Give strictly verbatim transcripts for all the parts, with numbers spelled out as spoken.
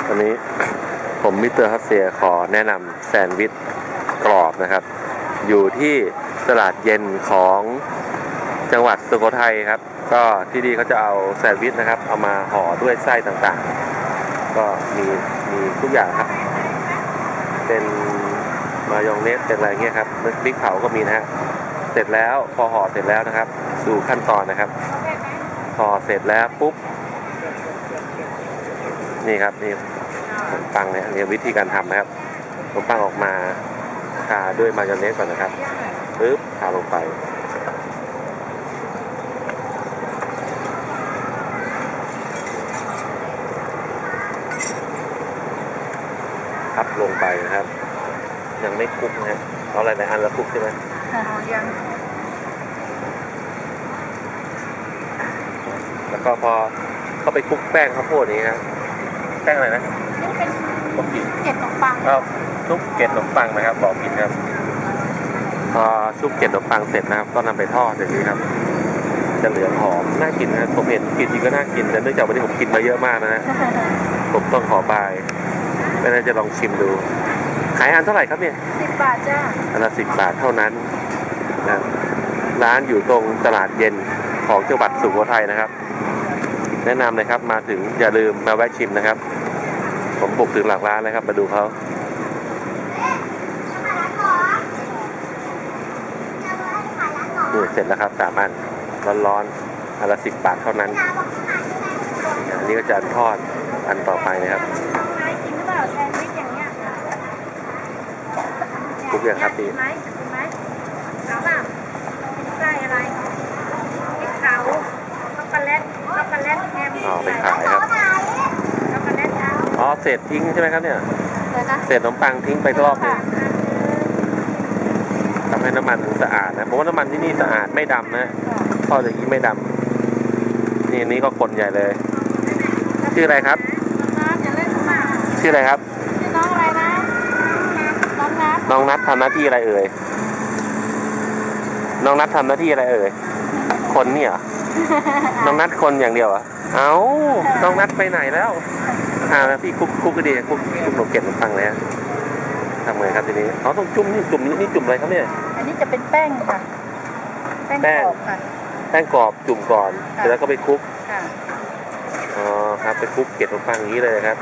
วันนี้ผมมิสเตอร์ฮัสเซียขอแนะนำแซนด์วิชกรอบนะครับอยู่ที่ตลาดเย็นของจังหวัดสุโขทัยครับก็ที่นี่เขาจะเอาแซนด์วิชนะครับเอามาห่อด้วยไส้ต่างๆก็มีมีทุกอย่างครับเป็นมายองเนสเป็นอะไรเงี้ยครับพริกเผาก็มีนะฮะเสร็จแล้วพอห่อเสร็จแล้วนะครับดูขั้นตอนนะครับห่อเสร็จแล้วปุ๊บนี่ครับนี่ขนมปังเนี่ยนี่วิธีการทำนะครับขนมปังออกมาทาด้วยมายองเนสก่อนนะครับปึ๊บทาลงไปทับลงไปนะครับยังไม่คลุกนะฮะเอาอะไรในอันละคลุกใช่ไหมยังแล้วก็พอเข้าไปคลุกแป้งข้าวโพดนี้ครับแป้งอะไรนะบอกกินเกล็ดขนมปังก็ชุบเกล็ดขนมปังนะครับบอกกินครับพอชุบเกล็ดขนมปังเสร็จนะครับก็นำไปทอดอย่างนี้ครับจะเหลืองหอมน่ากินนะผมเห็นกินจริงก็น่ากินแต่เนื่องจากวันนี้ผมกินมาเยอะมากนะฮะผมต้องขอบายไม่น่าจะลองชิมดูขายอันเท่าไหร่ครับเนี่ยสิบบาทจ้าอันละสิบบาทเท่านั้นนะร้านอยู่ตรงตลาดเย็นของจังหวัดสุโขทัยนะครับแนะนำเลยครับมาถึงอย่าลืมมาแวะชิมนะครับผมบุกถึงหลักร้านเลยครับมาดูเขานี่เสร็จแล้วครับสามอันร้อนๆอันละสิบบาทเท่านั้นอันนี้ก็จะทอดอันต่อไปนะครับทุกอย่างครับพี่ไส้อะไรพริกเผาช็อกโกแลตช็อกโกแลตแฮมอ๋อไปขายครับช็อกโกแลตอ๋อเศษทิ้งใช่ไหมครับเนี่ยเศษขนมปังทิ้งไปรอบนึงทำให้น้ำมันสะอาดนะเพราะว่าน้ำมันที่นี่สะอาดไม่ดำนะทอดอย่างนี้ไม่ดำนี่นี่ก็คนใหญ่เลยชื่ออะไรครับชื่ออะไรครับน้องอะไรนะน้องนัทน้องนัททำหน้าที่อะไรเอ่ยน้องนัททำหน้าที่อะไรเอ่ยคนนี่เหรอน้องนัทคนอย่างเดียวอ่ะเอ้าน้องนัทไปไหนแล้วอ่าพี่คุกคุกก็ดีคุกคุกหนมเก็บขนมปังเลยทำไงครับทีนี้เขาต้องจุ่มนี่จุ่มนี้นี่จุ่มอะไรครับเนี่ยอันนี้จะเป็นแป้งค่ะแป้งกรอบค่ะแป้งกรอบจุ่มก่อนเสร็จแล้วก็ไปคุกค่ะอ๋อครับไปคุกเก็บขนมปังอย่างนี้เลยครับ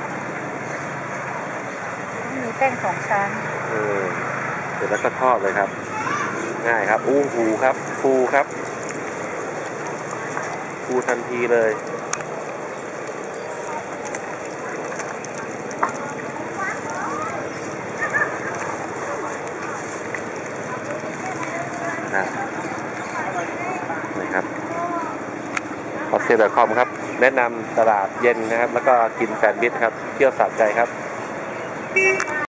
มีแป้งสองชั้นเออเสร็จแล้วก็ทอดเลยครับง่ายครับอู้หูครับฟูครับฟูทันทีเลยนะนะครับฮอตเซลล์ ดอท คอม ครับแนะนำตลาดเย็นนะครับแล้วก็กินแซนด์วิชครับเที่ยวสะใจครับ